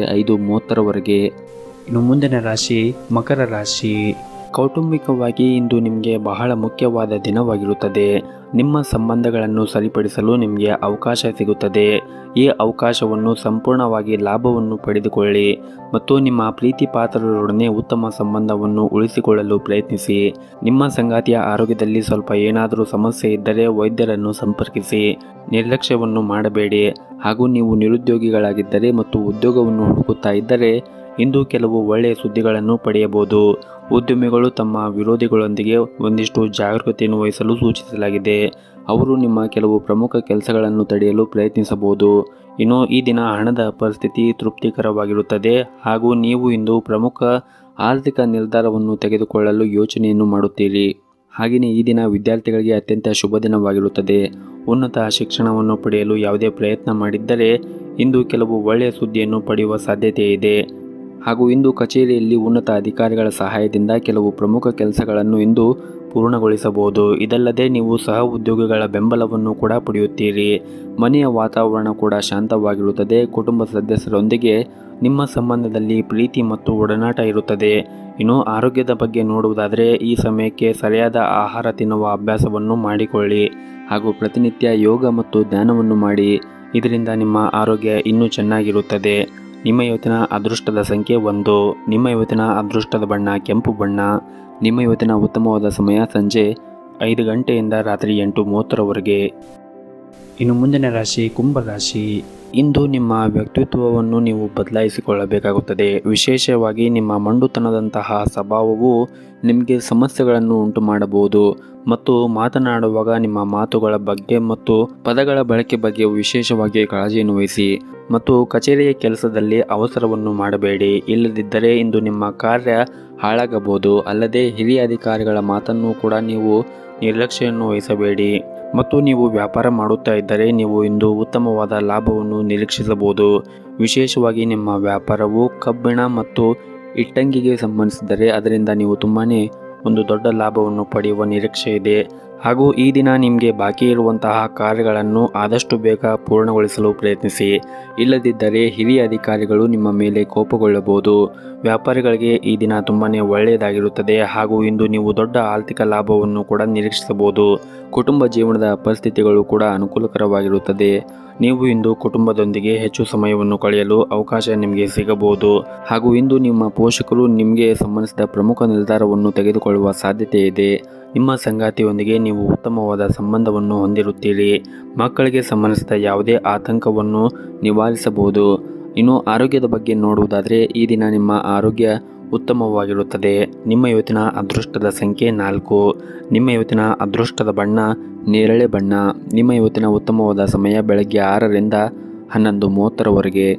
5:30 ಇನ್ನು ಮುಂದಿನ ರಾಶಿ ಮಕರ ರಾಶಿ. ಕೌಟುಂಬಿಕವಾಗಿ ಇಂದು ನಿಮಗೆ ಬಹಳ ಮುಖ್ಯವಾದ ದಿನವಾಗಿರುತ್ತದೆ. ನಿಮ್ಮ ಸಂಬಂಧಗಳನ್ನು ಸರಿಪಡಿಸಲು ನಿಮಗೆ ಅವಕಾಶ ಸಿಗುತ್ತದೆ. ಈ ಅವಕಾಶವನ್ನು ಸಂಪೂರ್ಣವಾಗಿ ಲಾಭವನ್ನು ಪಡೆದುಕೊಳ್ಳಿ ಮತ್ತು ನಿಮ್ಮ ಪ್ರೀತಿ ಪಾತ್ರರೊಡನೆ ಉತ್ತಮ ಸಂಬಂಧವನ್ನು ಉಳಿಸಿಕೊಳ್ಳಲು ಪ್ರಯತ್ನಿಸಿ. ನಿಮ್ಮ ಸಂಗಾತಿಯ ಆರೋಗ್ಯದಲ್ಲಿ ಸ್ವಲ್ಪ ಏನಾದರೂ ಸಮಸ್ಯೆ ಇದ್ದರೆ ವೈದ್ಯರನ್ನು ಸಂಪರ್ಕಿಸಿ. ನಿರ್ಲಕ್ಷ್ಯವನ್ನು ಮಾಡಬೇಡಿ. ಹಾಗೂ ನೀವು ನಿರುದ್ಯೋಗಿಗಳಾಗಿದ್ದರೆ ಮತ್ತು ಉದ್ಯೋಗವನ್ನು ಹುಡುಕುತ್ತಾ ಇದ್ದರೆ ಇಂದು ಕೆಲವು ಒಳ್ಳೆಯ ಸುದ್ದಿಗಳನ್ನು ಪಡೆಯಬಹುದು. ಉದ್ಯಮಿಗಳು ತಮ್ಮ ವಿರೋಧಿಗಳೊಂದಿಗೆ ಒಂದಿಷ್ಟು ಜಾಗರೂಕತೆಯನ್ನು ವಹಿಸಲು ಸೂಚಿಸಲಾಗಿದೆ. ಅವರು ನಿಮ್ಮ ಕೆಲವು ಪ್ರಮುಖ ಕೆಲಸಗಳನ್ನು ತಡೆಯಲು ಪ್ರಯತ್ನಿಸಬಹುದು. ಇನ್ನು ಈ ದಿನ ಹಣದ ಪರಿಸ್ಥಿತಿ ತೃಪ್ತಿಕರವಾಗಿರುತ್ತದೆ ಹಾಗೂ ನೀವು ಇಂದು ಪ್ರಮುಖ ಆರ್ಥಿಕ ನಿರ್ಧಾರವನ್ನು ತೆಗೆದುಕೊಳ್ಳಲು ಯೋಚನೆಯನ್ನು ಮಾಡುತ್ತೀರಿ. ಹಾಗೆಯೇ ಈ ದಿನ ವಿದ್ಯಾರ್ಥಿಗಳಿಗೆ ಅತ್ಯಂತ ಶುಭ ದಿನವಾಗಿರುತ್ತದೆ. ಉನ್ನತ ಶಿಕ್ಷಣವನ್ನು ಪಡೆಯಲು ಯಾವುದೇ ಪ್ರಯತ್ನ ಮಾಡಿದ್ದರೆ ಇಂದು ಕೆಲವು ಒಳ್ಳೆಯ ಸುದ್ದಿಯನ್ನು ಪಡೆಯುವ ಸಾಧ್ಯತೆ ಇದೆ. ಹಾಗೂ ಇಂದು ಕಚೇರಿಯಲ್ಲಿ ಉನ್ನತ ಅಧಿಕಾರಿಗಳ ಸಹಾಯದಿಂದ ಕೆಲವು ಪ್ರಮುಖ ಕೆಲಸಗಳನ್ನು ಇಂದು ಪೂರ್ಣಗೊಳಿಸಬಹುದು. ಇದಲ್ಲದೆ ನೀವು ಸಹ ಉದ್ಯೋಗಿಗಳ ಬೆಂಬಲವನ್ನು ಕೂಡ ಪಡೆಯುತ್ತೀರಿ. ಮನೆಯ ವಾತಾವರಣ ಕೂಡ ಶಾಂತವಾಗಿರುತ್ತದೆ. ಕುಟುಂಬ ಸದಸ್ಯರೊಂದಿಗೆ ನಿಮ್ಮ ಸಂಬಂಧದಲ್ಲಿ ಪ್ರೀತಿ ಮತ್ತು ಒಡನಾಟ ಇರುತ್ತದೆ. ಇನ್ನು ಆರೋಗ್ಯದ ಬಗ್ಗೆ ನೋಡುವುದಾದರೆ ಈ ಸಮಯಕ್ಕೆ ಸರಿಯಾದ ಆಹಾರ ತಿನ್ನುವ ಅಭ್ಯಾಸವನ್ನು ಮಾಡಿಕೊಳ್ಳಿ ಹಾಗೂ ಪ್ರತಿನಿತ್ಯ ಯೋಗ ಮತ್ತು ಧ್ಯಾನವನ್ನು ಮಾಡಿ. ಇದರಿಂದ ನಿಮ್ಮ ಆರೋಗ್ಯ ಇನ್ನೂ ಚೆನ್ನಾಗಿರುತ್ತದೆ. ನಿಮ್ಮ ಇವತ್ತಿನ ಅದೃಷ್ಟದ ಸಂಖ್ಯೆ 1. ನಿಮ್ಮ ಇವತ್ತಿನ ಅದೃಷ್ಟದ ಬಣ್ಣ ಕೆಂಪು ಬಣ್ಣ. ನಿಮ್ಮ ಇವತ್ತಿನ ಉತ್ತಮವಾದ ಸಮಯ ಸಂಜೆ 5 ಗಂಟೆಯಿಂದ ರಾತ್ರಿ 8:30 ಇನ್ನು ಮುಂದಿನ ರಾಶಿ ಕುಂಭ ರಾಶಿ. ಇಂದು ನಿಮ್ಮ ವ್ಯಕ್ತಿತ್ವವನ್ನು ನೀವು ಬದಲಾಯಿಸಿಕೊಳ್ಳಬೇಕಾಗುತ್ತದೆ. ವಿಶೇಷವಾಗಿ ನಿಮ್ಮ ಮಂಡುತನದಂತಹ ಸ್ವಭಾವವು ನಿಮಗೆ ಸಮಸ್ಯೆಗಳನ್ನು ಉಂಟು ಮಾಡಬಹುದು ಮತ್ತು ಮಾತನಾಡುವಾಗ ನಿಮ್ಮ ಮಾತುಗಳ ಬಗ್ಗೆ ಮತ್ತು ಪದಗಳ ಬಳಕೆ ಬಗ್ಗೆ ವಿಶೇಷವಾಗಿ ಕಾಳಜಿಯನ್ನು ವಹಿಸಿ. ಮತ್ತು ಕಚೇರಿಯ ಕೆಲಸದಲ್ಲಿ ಅವಸರವನ್ನು ಮಾಡಬೇಡಿ. ಇಲ್ಲದಿದ್ದರೆ ಇಂದು ನಿಮ್ಮ ಕಾರ್ಯ ಹಾಳಾಗಬಹುದು. ಅಲ್ಲದೆ ಹಿರಿಯ ಅಧಿಕಾರಿಗಳ ಮಾತನ್ನು ಕೂಡ ನೀವು ನಿರ್ಲಕ್ಷ್ಯವನ್ನು ವಹಿಸಬೇಡಿ. ಮತ್ತು ನೀವು ವ್ಯಾಪಾರ ಮಾಡುತ್ತಾ ಇದ್ದರೆ ನೀವು ಇಂದು ಉತ್ತಮವಾದ ಲಾಭವನ್ನು ನಿರೀಕ್ಷಿಸಬಹುದು. ವಿಶೇಷವಾಗಿ ನಿಮ್ಮ ವ್ಯಾಪಾರವು ಕಬ್ಬಿಣ ಮತ್ತು ಇಟ್ಟಂಗಿಗೆ ಸಂಬಂಧಿಸಿದರೆ ಅದರಿಂದ ನೀವು ತುಂಬಾ ಒಂದು ದೊಡ್ಡ ಲಾಭವನ್ನು ಪಡೆಯುವ ನಿರೀಕ್ಷೆ ಇದೆ. ಹಾಗೂ ಈ ದಿನ ನಿಮಗೆ ಬಾಕಿ ಇರುವಂತಹ ಕಾರ್ಯಗಳನ್ನು ಆದಷ್ಟು ಬೇಗ ಪೂರ್ಣಗೊಳಿಸಲು ಪ್ರಯತ್ನಿಸಿ. ಇಲ್ಲದಿದ್ದರೆ ಹಿರಿಯ ಅಧಿಕಾರಿಗಳು ನಿಮ್ಮ ಮೇಲೆ ಕೋಪಗೊಳ್ಳಬಹುದು. ವ್ಯಾಪಾರಿಗಳಿಗೆ ಈ ದಿನ ತುಂಬಾ ಒಳ್ಳೆಯದಾಗಿರುತ್ತದೆ ಹಾಗೂ ಇಂದು ನೀವು ದೊಡ್ಡ ಆರ್ಥಿಕ ಲಾಭವನ್ನು ಕೂಡ ನಿರೀಕ್ಷಿಸಬಹುದು. ಕುಟುಂಬ ಜೀವನದ ಪರಿಸ್ಥಿತಿಗಳು ಕೂಡ ಅನುಕೂಲಕರವಾಗಿರುತ್ತದೆ. ನೀವು ಇಂದು ಕುಟುಂಬದೊಂದಿಗೆ ಹೆಚ್ಚು ಸಮಯವನ್ನು ಕಳೆಯಲು ಅವಕಾಶ ನಿಮಗೆ ಸಿಗಬಹುದು. ಹಾಗೂ ಇಂದು ನಿಮ್ಮ ಪೋಷಕರು ನಿಮಗೆ ಸಂಬಂಧಿಸಿದ ಪ್ರಮುಖ ನಿರ್ಧಾರವನ್ನು ತೆಗೆದುಕೊಳ್ಳುವ ಸಾಧ್ಯತೆ ಇದೆ. ನಿಮ್ಮ ಸಂಗಾತಿಯೊಂದಿಗೆ ನೀವು ಉತ್ತಮವಾದ ಸಂಬಂಧವನ್ನು ಹೊಂದಿರುತ್ತೀರಿ. ಮಕ್ಕಳಿಗೆ ಸಂಬಂಧಿಸಿದ ಯಾವುದೇ ಆತಂಕವನ್ನು ನಿವಾರಿಸಬಹುದು. ಇನ್ನು ಆರೋಗ್ಯದ ಬಗ್ಗೆ ನೋಡುವುದಾದರೆ ಈ ದಿನ ನಿಮ್ಮ ಆರೋಗ್ಯ ಉತ್ತಮವಾಗಿರುತ್ತದೆ. ನಿಮ್ಮ ಇವತ್ತಿನ ಅದೃಷ್ಟದ ಸಂಖ್ಯೆ 4. ನಿಮ್ಮ ಇವತ್ತಿನ ಅದೃಷ್ಟದ ಬಣ್ಣ ನೇರಳೆ ಬಣ್ಣ. ನಿಮ್ಮ ಇವತ್ತಿನ ಉತ್ತಮವಾದ ಸಮಯ ಬೆಳಗ್ಗೆ 6 ರಿಂದ 11:30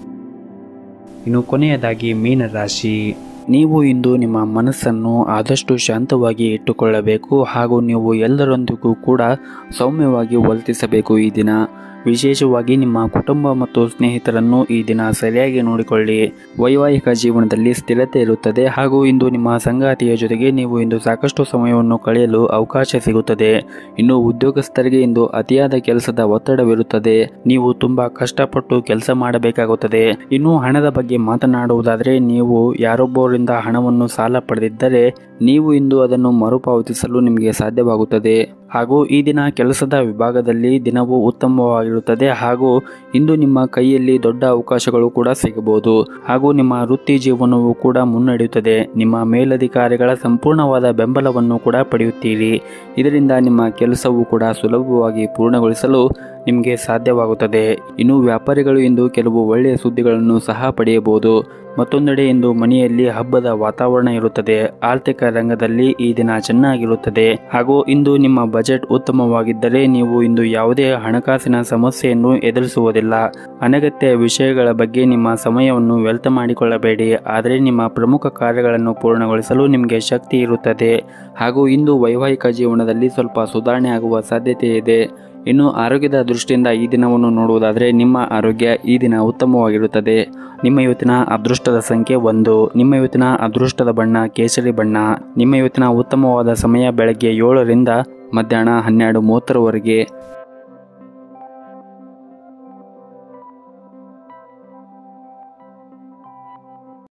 ಇನ್ನು ಕೊನೆಯದಾಗಿ ಮೀನ ರಾಶಿ. ನೀವು ಇಂದು ನಿಮ್ಮ ಮನಸ್ಸನ್ನು ಆದಷ್ಟು ಶಾಂತವಾಗಿ ಇಟ್ಟುಕೊಳ್ಳಬೇಕು ಹಾಗೂ ನೀವು ಎಲ್ಲರೊಂದಿಗೂ ಕೂಡ ಸೌಮ್ಯವಾಗಿ ವರ್ತಿಸಬೇಕು. ಈ ದಿನ ವಿಶೇಷವಾಗಿ ನಿಮ್ಮ ಕುಟುಂಬ ಮತ್ತು ಸ್ನೇಹಿತರನ್ನು ಈ ದಿನ ಸರಿಯಾಗಿ ನೋಡಿಕೊಳ್ಳಿ. ವೈವಾಹಿಕ ಜೀವನದಲ್ಲಿ ಸ್ಥಿರತೆ ಇರುತ್ತದೆ ಹಾಗೂ ಇಂದು ನಿಮ್ಮ ಸಂಗಾತಿಯ ಜೊತೆಗೆ ನೀವು ಇಂದು ಸಾಕಷ್ಟು ಸಮಯವನ್ನು ಕಳೆಯಲು ಅವಕಾಶ ಸಿಗುತ್ತದೆ. ಇನ್ನು ಉದ್ಯೋಗಸ್ಥರಿಗೆ ಇಂದು ಅತಿಯಾದ ಕೆಲಸದ ಒತ್ತಡವಿರುತ್ತದೆ. ನೀವು ತುಂಬಾ ಕಷ್ಟಪಟ್ಟು ಕೆಲಸ ಮಾಡಬೇಕಾಗುತ್ತದೆ. ಇನ್ನು ಹಣದ ಬಗ್ಗೆ ಮಾತನಾಡುವುದಾದರೆ ನೀವು ಯಾರೊಬ್ಬರಿಂದ ಹಣವನ್ನು ಸಾಲ ಪಡೆದಿದ್ದರೆ ನೀವು ಇಂದು ಅದನ್ನು ಮರುಪಾವತಿಸಲು ನಿಮಗೆ ಸಾಧ್ಯವಾಗುತ್ತದೆ. ಹಾಗೂ ಈ ದಿನ ಕೆಲಸದ ವಿಭಾಗದಲ್ಲಿ ದಿನವೂ ಉತ್ತಮವಾಗಿರುತ್ತದೆ ಹಾಗೂ ಇಂದು ನಿಮ್ಮ ಕೈಯಲ್ಲಿ ದೊಡ್ಡ ಅವಕಾಶಗಳು ಕೂಡ ಸಿಗಬಹುದು ಹಾಗೂ ನಿಮ್ಮ ವೃತ್ತಿ ಜೀವನವೂ ಕೂಡ ಮುನ್ನಡೆಯುತ್ತದೆ. ನಿಮ್ಮ ಮೇಲಧಿಕಾರಿಗಳ ಸಂಪೂರ್ಣವಾದ ಬೆಂಬಲವನ್ನು ಕೂಡ ಪಡೆಯುತ್ತೀರಿ. ಇದರಿಂದ ನಿಮ್ಮ ಕೆಲಸವೂ ಕೂಡ ಸುಲಭವಾಗಿ ಪೂರ್ಣಗೊಳಿಸಲು ನಿಮಗೆ ಸಾಧ್ಯವಾಗುತ್ತದೆ. ಇನ್ನು ವ್ಯಾಪಾರಿಗಳು ಇಂದು ಕೆಲವು ಒಳ್ಳೆಯ ಸುದ್ದಿಗಳನ್ನು ಸಹ ಪಡೆಯಬಹುದು. ಮತ್ತೊಂದೆಡೆ ಇಂದು ಮನೆಯಲ್ಲಿ ಹಬ್ಬದ ವಾತಾವರಣ ಇರುತ್ತದೆ. ಆರ್ಥಿಕ ರಂಗದಲ್ಲಿ ಈ ದಿನ ಚೆನ್ನಾಗಿರುತ್ತದೆ ಹಾಗೂ ಇಂದು ನಿಮ್ಮ ಬಜೆಟ್ ಉತ್ತಮವಾಗಿದ್ದರೆ ನೀವು ಇಂದು ಯಾವುದೇ ಹಣಕಾಸಿನ ಸಮಸ್ಯೆಯನ್ನು ಎದುರಿಸುವುದಿಲ್ಲ. ಅನಗತ್ಯ ವಿಷಯಗಳ ಬಗ್ಗೆ ನಿಮ್ಮ ಸಮಯವನ್ನು ವ್ಯರ್ಥ ಮಾಡಿಕೊಳ್ಳಬೇಡಿ. ಆದರೆ ನಿಮ್ಮ ಪ್ರಮುಖ ಕಾರ್ಯಗಳನ್ನು ಪೂರ್ಣಗೊಳಿಸಲು ನಿಮಗೆ ಶಕ್ತಿ ಇರುತ್ತದೆ ಹಾಗೂ ಇಂದು ವೈವಾಹಿಕ ಜೀವನದಲ್ಲಿ ಸ್ವಲ್ಪ ಸುಧಾರಣೆ ಆಗುವ ಸಾಧ್ಯತೆ ಇದೆ. ಇನ್ನು ಆರೋಗ್ಯದ ದೃಷ್ಟಿಯಿಂದ ಈ ದಿನವನ್ನು ನೋಡುವುದಾದರೆ ನಿಮ್ಮ ಆರೋಗ್ಯ ಈ ದಿನ ಉತ್ತಮವಾಗಿರುತ್ತದೆ. ನಿಮ್ಮ ಇವತ್ತಿನ ಅದೃಷ್ಟದ ಸಂಖ್ಯೆ 1. ನಿಮ್ಮ ಇವತ್ತಿನ ಅದೃಷ್ಟದ ಬಣ್ಣ ಕೇಸರಿ ಬಣ್ಣ. ನಿಮ್ಮ ಇವತ್ತಿನ ಉತ್ತಮವಾದ ಸಮಯ ಬೆಳಗ್ಗೆ 7 ರಿಂದ ಮಧ್ಯಾಹ್ನ 12:30 ರವರೆಗೆ.